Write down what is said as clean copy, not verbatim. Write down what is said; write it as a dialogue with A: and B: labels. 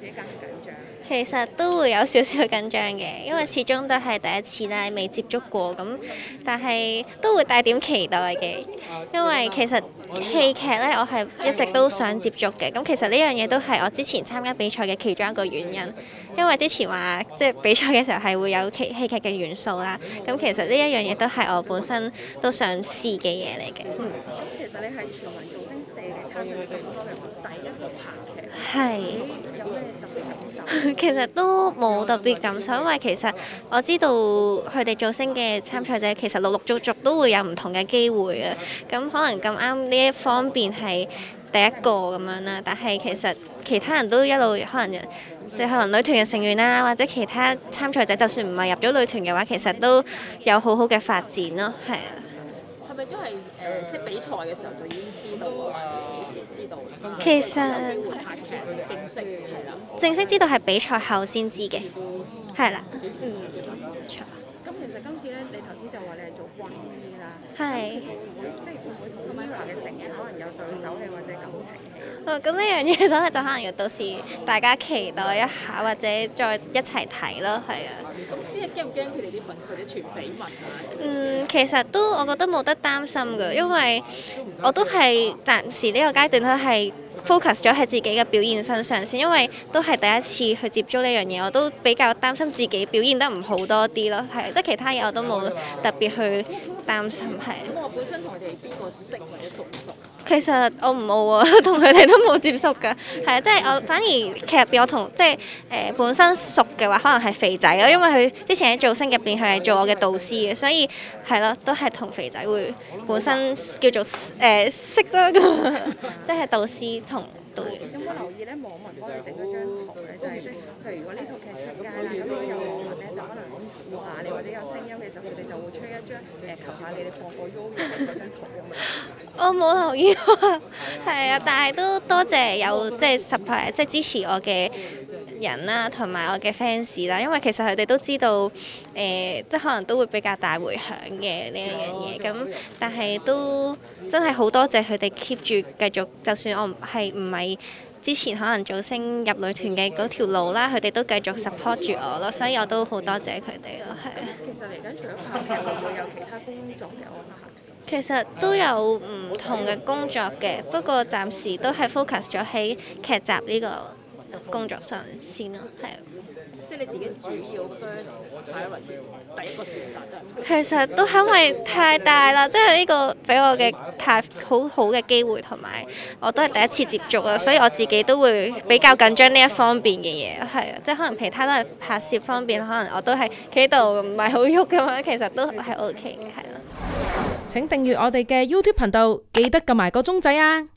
A: 己緊唔緊張？
B: 其實都會有少少緊張嘅，因為始終都係第一次啦，未接觸過咁，但係都會帶點期待嘅，因為其實戲劇呢，我係一直都想接觸嘅。咁其實呢樣嘢都係我之前參加比賽嘅其中一個原因，因為之前話即係比賽嘅時候係會有戲劇嘅元素啦。咁其實呢一樣嘢都係我本身都想試嘅嘢嚟嘅。
A: 咁其實你係全民造星4嘅參與最多嘅第一個拍劇，
B: 係。
A: 有咩特別感受？
B: 其實都冇特別感受，因為其實我知道佢哋造星嘅參賽者其實陸陸續續都會有唔同嘅機會啊。咁可能咁啱呢一方面係第一個咁樣啦，但係其實其他人都一路可能即係可能女團嘅成員啦，或者其他參賽者，就算唔係入咗女團嘅話，其實都有好好嘅發展咯，係啊。
A: 係咪都係即係比賽嘅時候就已經知道啊？幾時知道？
B: 其實
A: 有機會拍劇正式係啦。
B: 正式知道係比賽後先知嘅，係啦。冇錯。
A: 咁其實今次咧，你頭先就話你係做軍醫啦，
B: 係。
A: 即係會唔會同 MIRROR 嘅成員可能有對手戲或者感情戲？
B: 咁呢樣嘢就可能要到時大家期待一下，或者再一齊睇咯，係啊。
A: 咁呢日驚唔驚佢哋啲粉絲佢哋傳緋聞啊？
B: 其實都我覺得冇得擔心㗎，因為我都係暫時呢個階段都係 focus 咗喺自己嘅表現身上先，因為都係第一次去接觸呢樣嘢，我都比較擔心自己表現得唔好多啲咯，係，即係其他嘢我都冇特別去擔心，係。
A: 咁我本身同佢哋邊個識或者熟唔熟？
B: 其實我唔冇喎，同佢哋都冇接觸㗎，係啊，即係我反而劇入邊我同即係本身熟嘅話，可能係肥仔咯，因為佢之前喺造星入邊佢係做我嘅導師嘅，所以係咯，都係同肥仔會本身叫做識啦咁，即係導師同導演。
A: 有冇留意咧？網民幫你整咗張圖咧，就係即係譬如如果呢套劇出街啦，咁如果有網民咧就可能話你或者有聲音嘅時候，佢哋就會出一張求下你哋放個 YoYo 嘅嗰張圖咁樣。
B: 我冇留意喎，係啊，但係都多謝有即係 support 即係支持我嘅人啦，同埋我嘅 fans 啦，因為其實佢哋都知道即係可能都會比較大迴響嘅呢一樣嘢，咁但係都真係好多謝佢哋 keep 住繼續，就算我唔係之前可能造星入女團嘅嗰條路啦，佢哋都繼續 support 住我咯，所以我都好多謝佢哋咯，係。
A: 其實嚟緊除咗拍劇，會唔會有其他工作嘅安排？
B: 其實都有唔同嘅工作嘅，不過暫時都係 focus 咗喺劇集呢個工作上先咯，係。
A: 即係你自己主要 first priority 第一個選擇都係。
B: 其實都係因為太大啦，即係呢個俾我嘅太好好嘅機會，同埋我都係第一次接觸啊，所以我自己都會比較緊張呢一方面嘅嘢，係啊，即係可能其他都係拍攝方面，可能我都係企喺度唔係好喐咁樣，其實都係 OK 嘅，係咯。
C: 請訂閱我哋嘅 YouTube 頻道，記得撳埋個鐘仔啊！